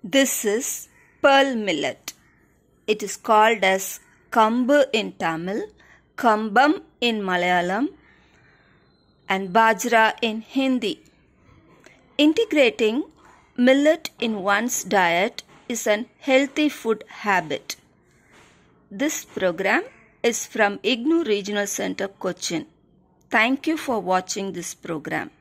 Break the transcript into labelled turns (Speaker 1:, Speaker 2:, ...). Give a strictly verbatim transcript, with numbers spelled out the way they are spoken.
Speaker 1: This is pearl millet. It is called as Kambu in Tamil, Kambam in Malayalam, and Bajra in Hindi. Integrating millet in one's diet is an healthy food habit. This program is from I G N U Regional Center, Cochin. Thank you for watching this program.